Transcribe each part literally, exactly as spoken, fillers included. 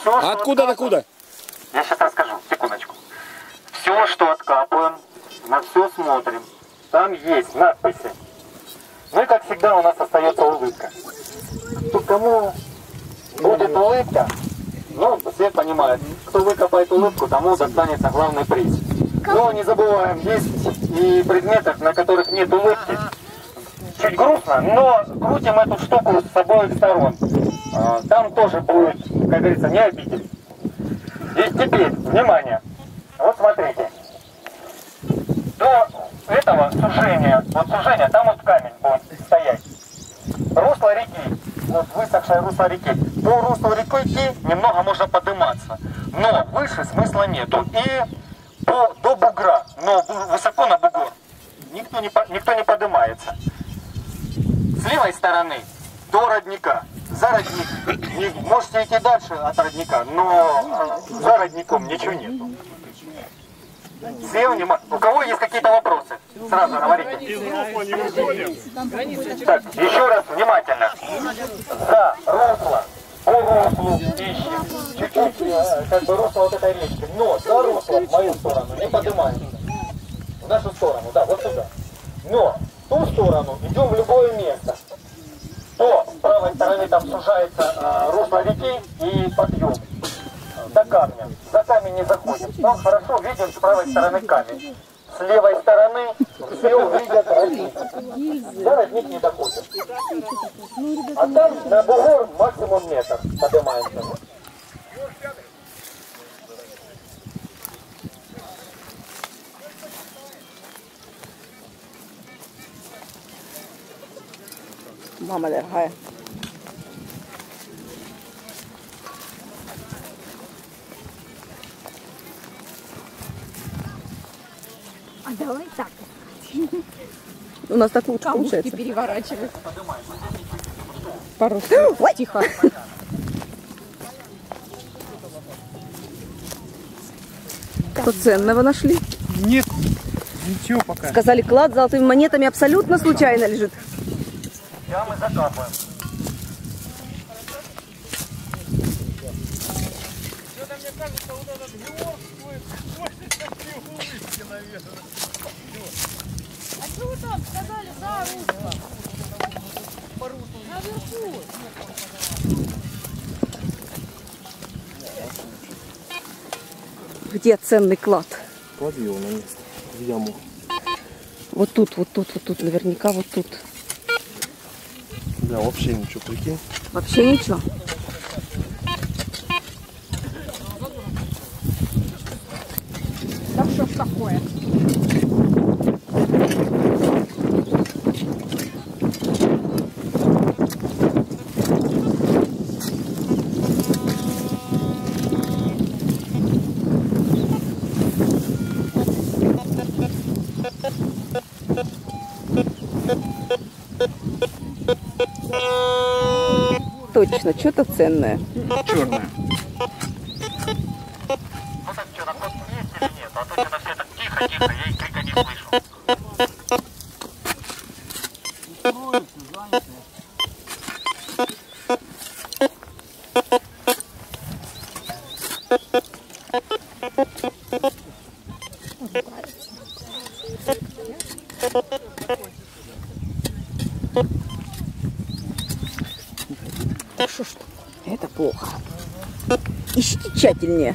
Все, а откуда до куда? Я сейчас расскажу, секундочку. Все, что откапываем, на все смотрим. Там есть надписи. Ну и как всегда у нас остается улыбка. Тут кому будет улыбка, ну, все понимают, кто выкопает улыбку, тому достанется главный приз. Но не забываем, есть и предметы, на которых нет улыбки. Чуть грустно, но крутим эту штуку с обоих сторон. Там тоже будет, как говорится, не обидеть. И теперь, внимание, вот смотрите. До этого сужения, вот сужения, там вот камень будет стоять. Русло реки, вот высохшее русло реки. По руслу реки немного можно подниматься, но выше смысла нету. И по, до бугра, но высоко на бугор никто не, никто не поднимается. С левой стороны до родника. За родник. Не, можете идти дальше от родника, но за родником ничего нету. Все внимание. У кого есть какие-то вопросы? Сразу говорите. Так, еще раз внимательно. За русло, по руслу ищем. Чуть-чуть, как бы русло вот этой речки. Но за русло в мою сторону не поднимаемся. В нашу сторону, да, вот сюда. Но в ту сторону идем в любое место. То с правой стороны там сужается а, русло реки и подъем до камня. За камень не заходим. Там хорошо видим с правой стороны камень. С левой стороны все видят родник. За родник не доходим. А там на бугор максимум метр поднимаемся. Мама дорогая. А давай так. У нас так лучше Камушки получается. Переворачивать. Пару. Ой, тихо. Что ценного нашли? Нет, ничего пока. Сказали, клад с золотыми монетами абсолютно случайно лежит. Сейчас мы закапываем. Что-то мне кажется, вот этот Георг будет улыбки навешаны. А что вы там сказали за русло? По руслу. Наверху. Где ценный клад? Клади его на место, в яму. Вот тут, вот тут, вот тут, наверняка вот тут. Да, вообще ничего, прикинь. Вообще ничего. Да что ж такое? Точно, что-то ценное. Черная. Ну так что, на есть или нет? А то что-то все так тихо-тихо, я и крика не слышу. Да что ж, это плохо. Ищите тщательнее.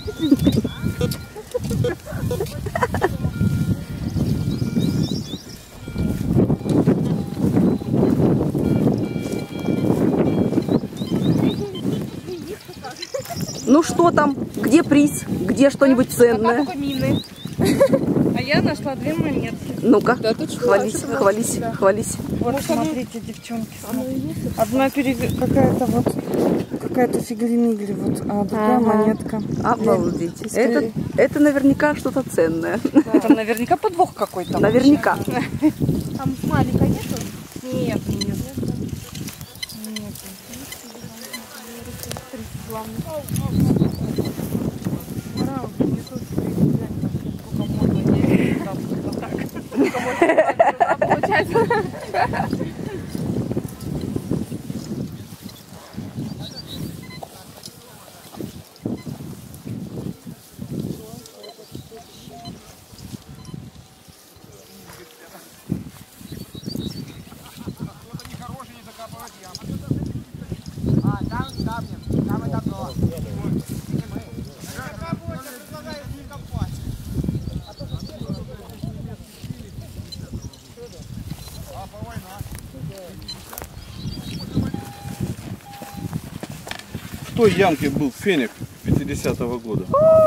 Ну что там? Где приз? Где что-нибудь ценное? Мины. А я нашла две монетки. Ну-ка, хвались, хвались, хвались. Вот смотрите, девчонки, одна перед... какая-то вот какая-то фигли-мигли, вот, а другая Ага. монетка. Обалдеть. Это, это наверняка что-то ценное. Там наверняка подвох какой-то. Наверняка. Там маленькая нету? Нет, нет. той ямке был феник пятидесятого года.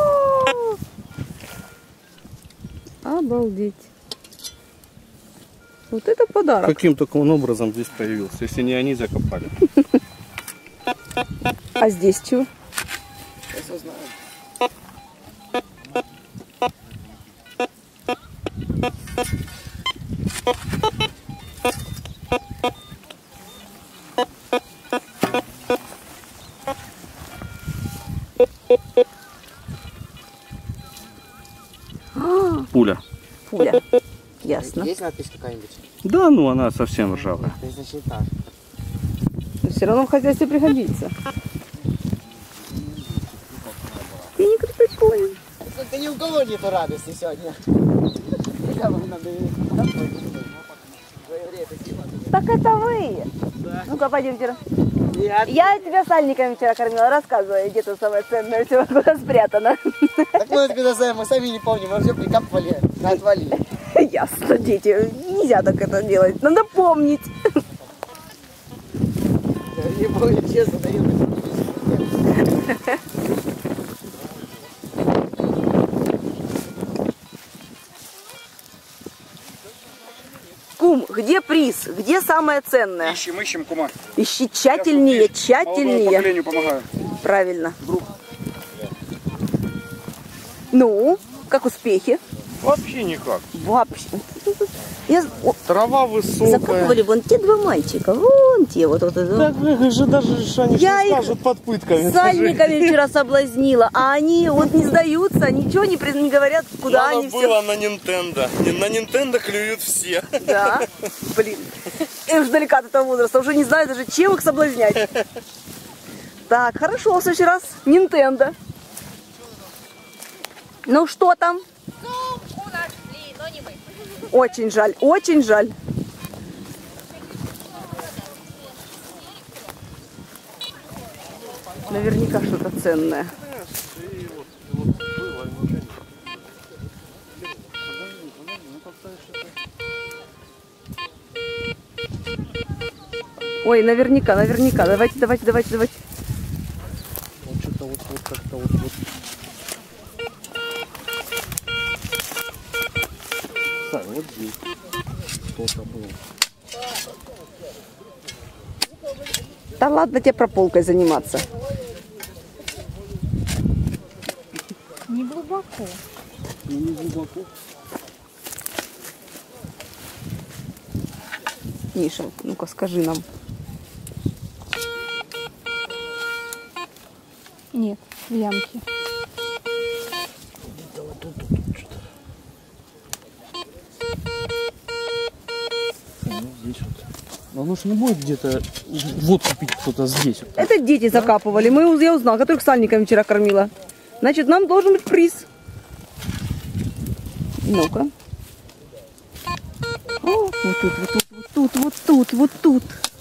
Обалдеть. Вот это подарок. Каким только он образом здесь появился, если не они закопали. А здесь чего? Сейчас узнаем. Пуля. Пуля. Ясно. Есть надпись какая-нибудь? Да, ну она совсем ржавая. То есть, значит, так. Но все равно в хозяйстве пригодится. Финик, это прикольно. Да ни у кого нету радости сегодня. Я вам надо... Так это вы. Да. Ну-ка, пойдемте. Нет. Я тебя сальниками вчера кормила. Рассказывай, где тут самое ценное всего, куда спрятано. Так мы откуда знаем, мы сами не помним, мы все прикапывали, отвалили. Ясно, дети. Нельзя так это делать. Надо помнить. Не помню, честно, да я Кум, где приз? Где самое ценное? Ищем, ищем, кума. Ищи тщательнее, Молодому тщательнее. поколению помогаю. Правильно. Ну, как успехи? Вообще никак. Вообще. Я... о, Трава высокая. закапывали вон те два мальчика. Вон те вот. вот, вот. Так вы же даже они Я не их скажут под пытками. сальниками вчера соблазнила, а они вот не сдаются, ничего не, при- не говорят, куда Надо они все. было на Nintendo. Не- На Nintendo клюют все. Да, блин. Я уже далека от этого возраста, уже не знаю даже, чем их соблазнять. Так, хорошо, в следующий раз Nintendo. Ну что там? Сумку нашли, но не мы. Очень жаль, очень жаль. Наверняка что-то ценное. Ой, наверняка, наверняка. Давайте, давайте, давайте, давайте. Вот что-то вот, вот как-то вот, вот. Сань, вот здесь что-то было. Да ладно тебе прополкой заниматься. Не глубоко. Ну, не глубоко. Миша, ну-ка скажи нам. Нет, в ямке. Да вот тут, тут, тут что-то. Ну, здесь вот. Но оно ж не будет где-то вот купить кто-то здесь. Вот. Это дети закапывали. Мы, уз- я узнала, которых сальниками вчера кормила. Значит, нам должен быть приз. Ну-ка. О, вот тут, вот тут, вот тут, вот тут, вот тут.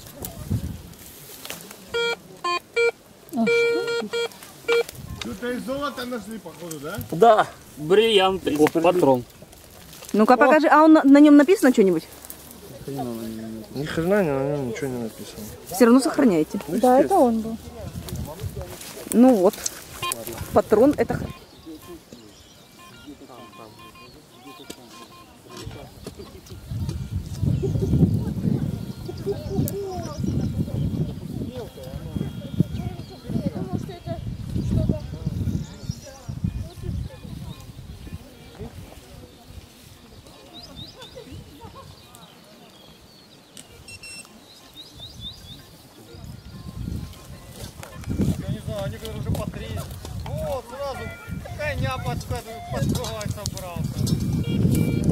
Что-то из золота нашли, походу, да? Да, бриллианты. О, патрон. Ну-ка покажи. А он, на, на нем написано что-нибудь? Ни хрена на нем ничего не написано. Все равно сохраняете. Да, это он был. Ну вот. Патрон это... х- Я не знаю, они говорят, уже по три. Вот, сразу коня под, подскрывать собрался.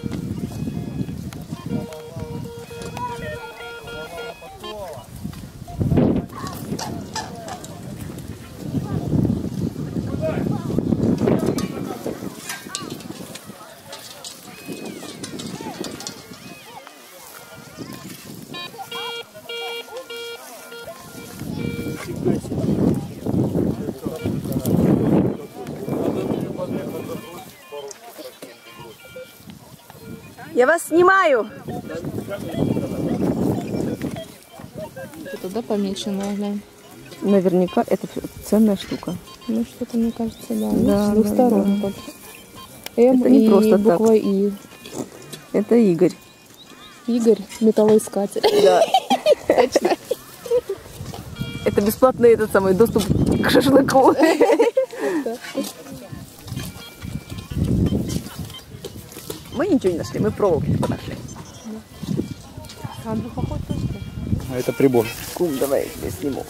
Я вас снимаю. Туда поменьше, наверное. Наверняка это ценная штука. Ну что-то, мне кажется, да. Да, С двух да, сторон да. только. М Это не и просто буква так. И. Это Игорь. Игорь, металлоискатель. Да. Точно. Это бесплатный этот самый доступ к шашлыку. Мы ничего не нашли, мы проволоки типа нашли. Андрюха хоть точно. А это прибор. Кум, давай я сниму.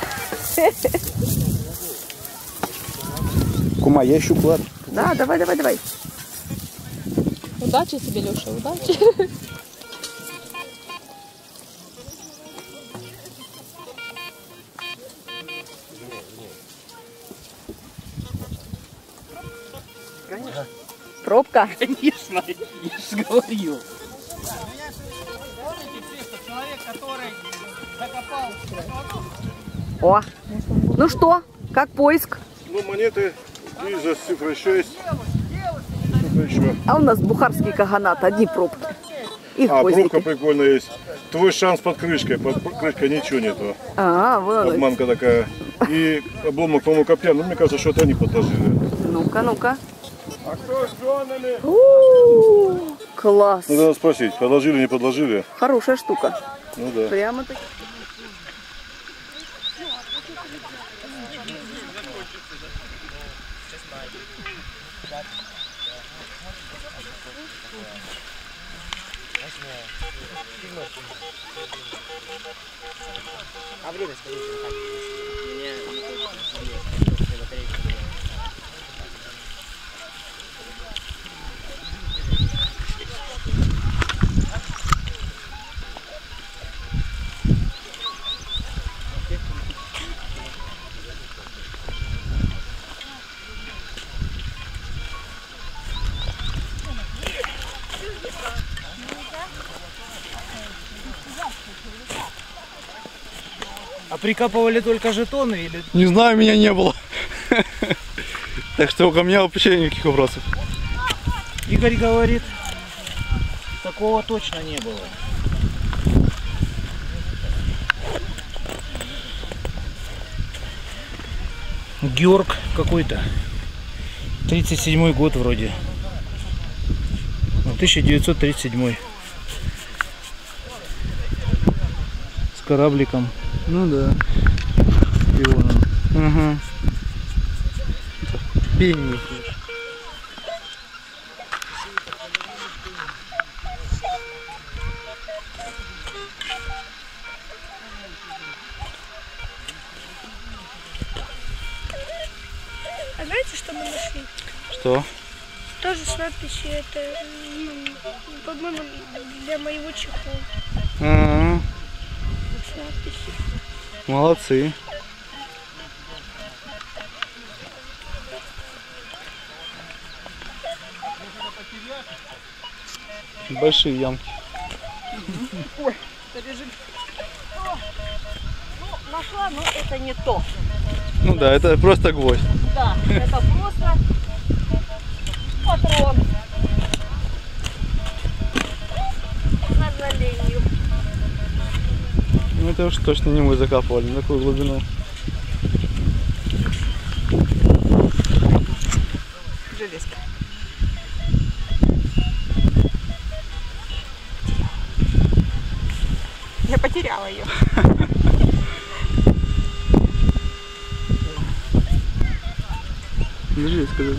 Кума, я ищу клад. Да, давай, давай, давай. Удачи тебе, Леша, удачи. Пробка. Конечно, я же говорил. Человек, который закопал. О, ну что, как поиск? Ну, монеты из цифры шесть. Что-то еще. А у нас бухарский каганат, одни пробки. И А, гвоздики. пробка прикольная есть. Твой шанс под крышкой. Под крышкой ничего нету. А, вон оно. Обманка такая. И обломок, по-моему, копья. Ну, мне кажется, что это они подложили. Ну-ка, ну-ка. А кто с женами? У-у-у, класс. Ну, надо спросить, подложили, не подложили? Хорошая штука. Ну да. Прямо так. А время скажите, А прикапывали только жетоны или... Не знаю, меня не было. Так что ко мне вообще никаких вопросов. Игорь говорит, такого точно не было. Георг какой-то. тридцать седьмой год вроде. тысяча девятьсот тридцать седьмой. С корабликом. Ну да. Шпионом. Угу. Пенни. А знаете, что мы нашли? Что? Тоже с надписью, это, ну, по-моему, для моего чехла. А-а-а. С надписью. Молодцы. Большие ямки. Ой, заряжи. Ну, нашла, но это не то. Ну да, это просто гвоздь. Да, это просто патрон. К сожалению. Ну это уж точно не мы закапывали на такую глубину. Железка. Я потеряла ее. Держи, скажи.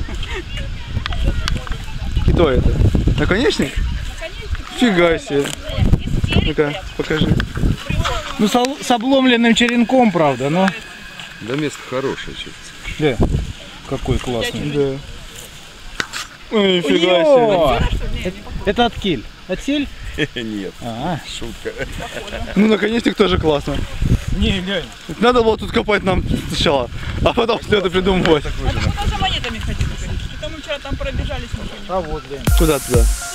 Кто это? Наконечник? Фига себе. Ну-ка, покажи. Ну, с, с обломленным черенком, правда, но... Да место хорошее, честно. Да. Какой классный. Да. Ой, фига себе. Это, это от кель. Отсель? Нет, А, шутка. Ну, наконечник тоже классно. не, глянь. Надо было тут копать нам сначала, а потом все это придумывать. Куда за монетами ходили? Что мы вчера там пробежались машиной? А вот, глянь. Куда туда?